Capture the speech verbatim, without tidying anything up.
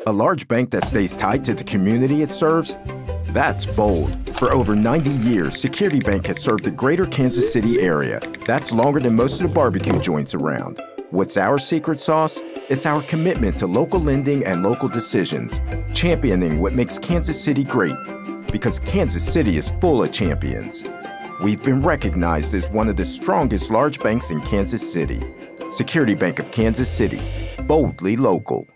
A large bank that stays tied to the community it serves? That's bold. For over ninety years, Security Bank has served the greater Kansas City area. That's longer than most of the barbecue joints around. What's our secret sauce? It's our commitment to local lending and local decisions, championing what makes Kansas City great, because Kansas City is full of champions. We've been recognized as one of the strongest large banks in Kansas City. Security Bank of Kansas City, boldly local.